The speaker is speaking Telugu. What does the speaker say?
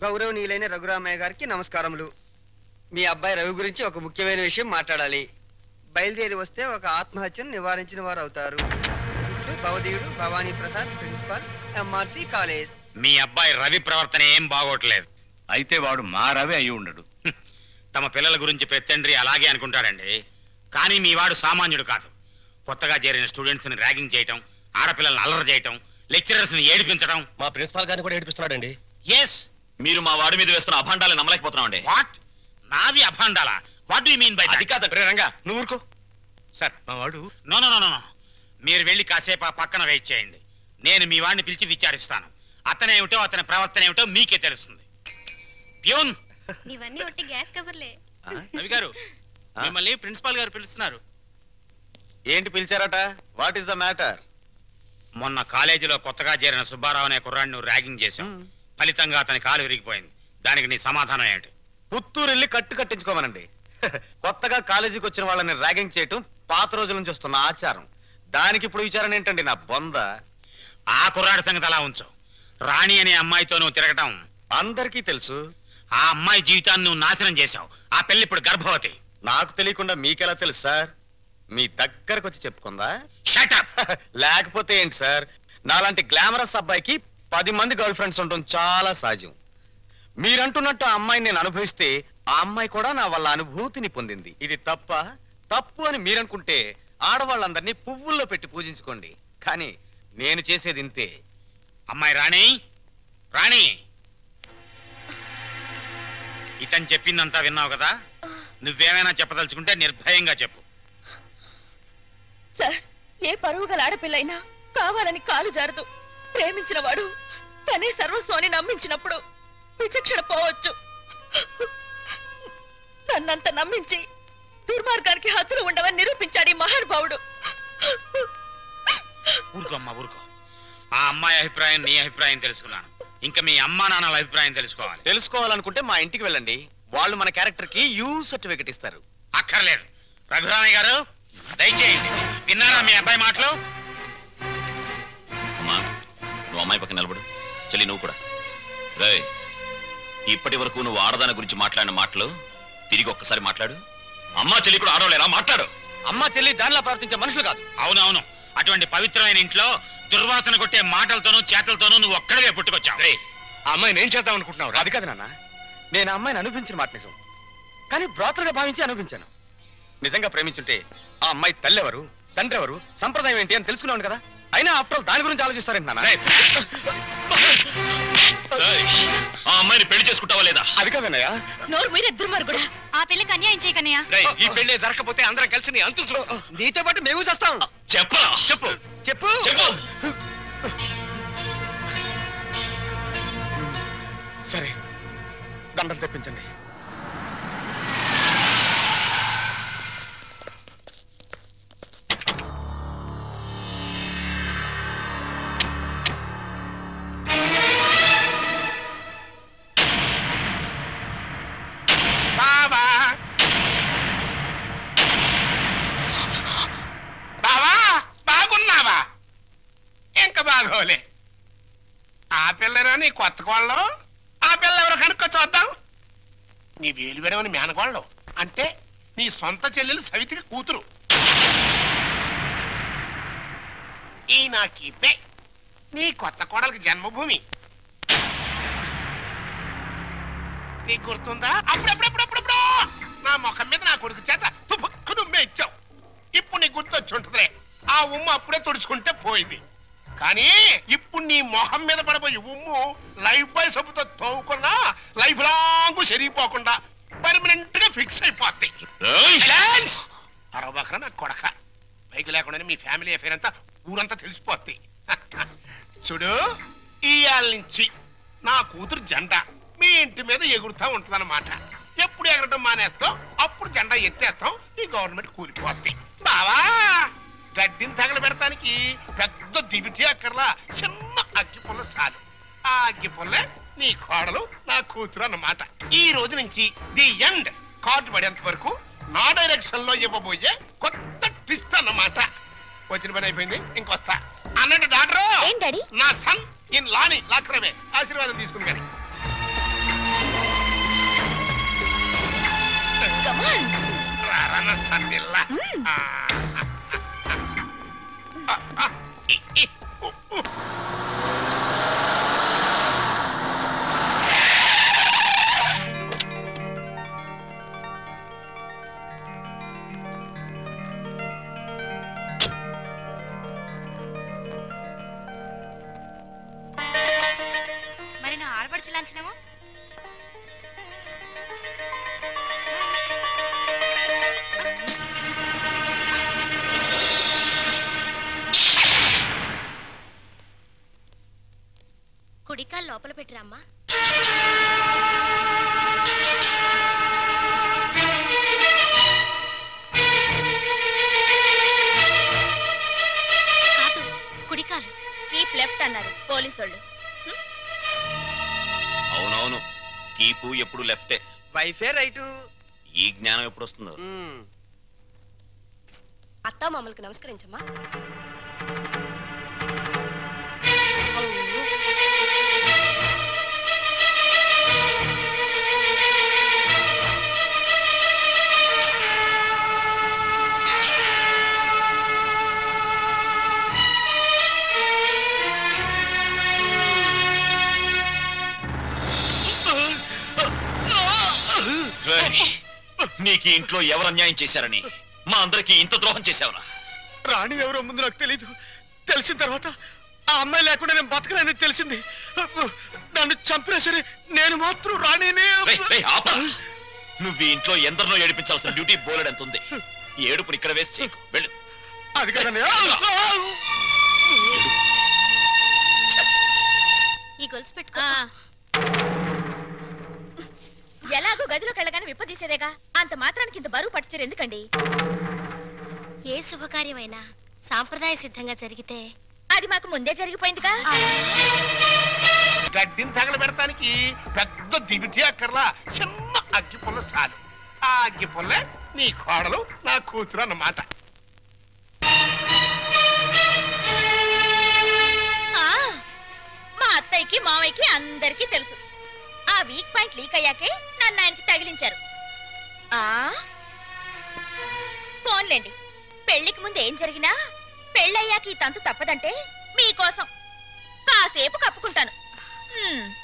గౌరవనీయులైన రఘురామయ్య గారికి నమస్కారములు. మీ అబ్బాయి రవి గురించి ఒక ముఖ్యమైన విషయం మాట్లాడాలి. బయలుదేరి వస్తే ఒక ఆత్మహత్యను నివారించిన వారు అవుతారు. ఇట్లు భవదీయుడు Bhavani Prasad, principal, MRC college. మీ అబ్బాయి రవి ప్రవర్తన ఏం బాగోట్లేదు. అయితే వాడు మా రవి అయి ఉండడు. తమ పిల్లల గురించి పెద్దండ్రి అలాగే అనుకుంటాడండి. కానీ మీ వాడు సామాన్యుడు కాదు. కొత్తగా చేరిన స్టూడెంట్స్ ని ర్యాగింగ్ చేయటం, ఆడపిల్లల్ని అల్లరి చేయటం, లెక్చరర్స్ ని ఏడిపించడం. మా ప్రిన్సిపాల్ గారిని కూడా ఏడిపిస్తున్నాడండి. ఎస్, మీరు మా వాడి మీద వేస్తున్న అభాండాలు నమ్మలేకపోతున్నామండి. వాట్? నావి అభాండాలా? What do you mean by that? అది కాదు రంగా, నువ్వు ఊరుకో. సార్ మా వాడు నో నో నో నో. మీరు వెళ్ళి కాసేపు ఆ పక్కన వెయిట్ చేయండి. నేను మీ వాడిని పిలిచి విచారిస్తాను. అతనేమిటో అతని ప్రవర్తన ఏమిటో మీకే తెలుస్తుంది. ప్యూన్, ఇవన్నీ ఒట్టి గ్యాస్ కవర్లే. రవి గారు, మిమ్మల్ని ప్రిన్సిపాల్ గారు పిలుస్తున్నారు. ఏంటి పిలిచారట? What is the matter? మొన్న కాలేజీలో కొత్తగా చేరిన సుబ్బారావు అనే కుర్రాడిని ర్యాగింగ్ చేశాం. ఫలితంగా అతని కాలు విరిగిపోయింది. దానికి నీ సమాధానం ఏంటి? పుత్తూరు వెళ్ళి కట్టించుకోమనండి. కొత్తగా కాలేజీకి వచ్చిన వాళ్ళని ర్యాగింగ్ చేయటం పాత రోజుల నుంచి వస్తున్న ఆచారం. దానికి ఇప్పుడు విచారణ ఏంటండి నా బొంద? ఆ కుర్రాడి సంగతి అలా ఉంచు. రాణి అనే అమ్మాయితో నువ్వు తిరగటం అందరికీ తెలుసు. ఆ అమ్మాయి జీవితాన్ని నువ్వు నాశనం చేశావు. ఆ పెళ్లి ఇప్పుడు గర్భవతి. నాకు తెలియకుండా మీకెలా తెలుసు సార్? మీ దగ్గరకు వచ్చి చెప్పుకుందా? Shut up. లేకపోతే ఏంటి సార్, నాలాంటి గ్లామరస్ అబ్బాయికి 10 మంది గర్ల్ ఫ్రెండ్స్ ఉండటం చాలా సహజం. మీరంటున్నట్టు ఆ అమ్మాయిని నేను అనుభవిస్తే ఆ అమ్మాయి కూడా నా వల్ల అనుభూతిని పొందింది. ఇది తప్పు అని మీరనుకుంటే ఆడవాళ్ళందరినీ పువ్వుల్లో పెట్టి పూజించుకోండి. కానీ నేను చేసేది ఇంతే. అమ్మాయి రాణి, రాణి, ఇతను చెప్పిందంతా విన్నావు కదా? నువ్వేమైనా చెప్పదలుచుకుంటే నిర్భయంగా చెప్పు. సార్, ఏ పరువు గల ఆడపిల్లైనా కావాలని కాలు జారదు. ప్రేమించిన వాడు తనే సర్వస్వాన్ని నమ్మించినప్పుడు విచక్షణ పోవచ్చు. నన్నంత నమ్మించి దుర్మార్గానికి హద్దులు ఉండవని నిరూపించాడు ఈ మహానుభావుడు. ఊరుకో అమ్మా, ఊరుకో. ఆ అమ్మాయి అభిప్రాయం నీ అభిప్రాయం తెలుసుకున్నాను. ఇంకా మీ అమ్మా నాన్నల అభిప్రాయం తెలుసుకోవాలనుకుంటే మా ఇంటికి వెళ్ళండి. వాళ్ళు మన క్యారెక్టర్ కి యూ సర్టిఫికెట్ ఇస్తారు. అక్కర్లేదు. రఘురామయ్య గారు దయచేయండి. విన్నారా మీ అబ్బాయి మాటలు? అమ్మా, నువ్వు అమ్మాయి పక్కన నిలబడు. చెల్లి నువ్వు కూడా. రేయ్, ఇప్పటి వరకు నువ్వు ఆడదాని గురించి మాట్లాడిన మాటలు తిరిగి ఒక్కసారి మాట్లాడు. అమ్మా చెల్లి కూడా ఆడవలేరా? మాట్లాడు. అమ్మా చెల్లి దానిలా ప్రవర్తించే మనుషులు కాదు. అవునవును. అటువంటి పవిత్రమైన ఇంట్లో దుర్వాసన కొట్టే మాటలతోనూ చేతలతోనూ నువ్వు ఒక్కడే పుట్టుకొచ్చావు. ఆ అమ్మాయిని ఏం చేద్దాం అనుకుంటున్నావు? అది కాదు నాన్న, నేను ఆ అమ్మాయిని అనిపించిన మాట నిజం. కానీ బ్రాతలుగా భావించి అనిపించాను. నిజంగా ప్రేమించుంటే ఆ అమ్మాయి తల్లి ఎవరు, తండ్రి ఎవరు, సంప్రదాయం ఏంటి అని తెలుసుకున్నాను కదా. అయినా ఆఫ్టర్ ఆల్ దాని గురించి ఆలోచిస్తారేంటి నాన్న? ఆ అమ్మాయిని పెళ్లి చేసుకుంటావా లేదా? అది కాదన్నయ్య. నోరు మీరే దుర్మార్గుడా. ఆ పిల్లకి అన్యాయం చేయకన్నయ్య. ఈ పెళ్లి జరగకపోతే అందరం కలిసి నీ అంతు చూస్తాం. నీతో పాటు మేము చేస్తాం. చెప్పరా? చెప్పు చెప్పు చెప్పు. సరే, దండలు తెప్పించండి. బాగోలే. ఆ పిల్లరా నీ కొత్త కోళ్ళం? ఆ పిల్ల ఎవరో కనుక్కో చూద్దాం. నీ వేలు విడవని మేనకోళ్ళం అంటే నీ సొంత చెల్లెలు సవితికి కూతురు. ఈ నా కీపే నీ కొత్త కోడలకి జన్మభూమి. నీకు గుర్తుందా? అప్పుడప్పుడప్పుడప్పుడు నా ముఖం మీద నా కొడుకు చేత తుపుక్కు నుమ్మే ఇచ్చావు. ఇప్పుడు నీకు గుర్తొచ్చి ఉంటుందిలే. ఆ ఉమ్ము అప్పుడే తుడుచుకుంటే పోయింది. కానీ ఇప్పుడు నీ మొహం మీద పడబోయి ఉమ్ము లైఫ్ బాయ్ సబ్బుతో తోముకున్నా లైఫ్ లాంగ్ సరిగిపోకుండా పర్మనెంట్ గా ఫిక్స్ అయిపోద్ది. అరవబకరా నా కొడక. బైక్ లేకుండానే మీ ఫ్యామిలీ అఫేర్ అంతా ఊరంతా తెలిసిపోద్ది. చూడు, ఇయాల నుంచి నా కూతురు జెండా మీ ఇంటి మీద ఎగురుతా ఉంటుందన్నమాట. ఎప్పుడు ఎగరటం మానేస్తాం అప్పుడు జెండా ఎత్తేస్తాం. ఈ గవర్నమెంట్ కూలిపోద్ది. బావా, గడ్డిని తగలబెడటానికి పెద్ద దివిటి అక్కర్లా, చిన్న అగ్గి పుల్ల చాలు. ఆ అగ్గి పుల్లే నీ కోడలు నా కూతురు అన్నమాట. ఈ రోజు నుంచి ది ఎండ్. కార్డు పడేంత వరకు నా డైరెక్షన్ లో ఇవ్వబోయే కొత్త ట్విస్ట్ అన్నమాట. వచ్చిన పని అయిపోయింది, ఇంకొస్తా అన్నట్టు డాక్టర్. నా సన్ ఇన్ లాని లాక్రమే ఆశీర్వాదం తీసుకుని కానీ సందిల్లా మరి నా ఆడపడుచు లాంఛనమో కుడికాలు లోపల పెట్టిరమ్మా. కాదు, కుడికాలు. కీప్ లెఫ్ట్ అన్నారు పోలీసోళ్ళు. అవునవును, కీపు ఎప్పుడు లెఫ్టే. వైఫే రైటు. ఈ జ్ఞానం ఎప్పుడు వస్తుందో. అత్తా మామూలుకి నమస్కరించమ్మా. నీకు ఇంట్లో ఎవరు అన్యాయం చేశారని మా అందరికి ఇంత ద్రోహం చేశావురా? రాణి ఎవరో ముందు నాకు తెలీదు. తెలిసిన తర్వాత ఆ అమ్మాయి లేకుండా నేను బతకలేని తెలిసింది. నన్ను చంపినా సరే నేను మాత్రం రాణినే. నువ్వు ఈ ఇంట్లో ఎందరినో ఏడిపించాల్సిన డ్యూటీ బోలెడ్ ఎంత ఉంది. ఏడుపుని ఇక్కడ వేసి చేయకు, వెళ్ళు. అది కదండి. ఈ గొలుసు పెట్టుకో. ఎలాగో గదిలోకి వెళ్ళగానే విప్పదీసేదేగా, అంత మాత్రానికి ఇంత బరువు పట్టుచీర ఎందుకండి? ఏ శుభకార్యమైనా సాంప్రదాయ సిద్ధంగా జరిగితే అది మాకు ముందే జరిగిపోయిందిగా. గడ్డిని తగలబెడటానికి పెద్ద దివిటి అక్కర్లా, చిన్న అగ్గి పుల్ల చాలు. ఆ అగ్గి పుల్లే నీ కోడలు నా కూతురు అన్నమాట. మా అత్తయ్యకి మావయ్యకి అందరికీ తెలుసు. ఆ వీక్ పాయింట్ లీక్ అయ్యాకే నన్ను ఆయనకి తగిలించారు. ఫోన్లేండి, పెళ్లికి ముందు ఏం జరిగినా పెళ్ళయ్యాక ఈ తంతు తప్పదంటే మీకోసం కాసేపు కప్పుకుంటాను.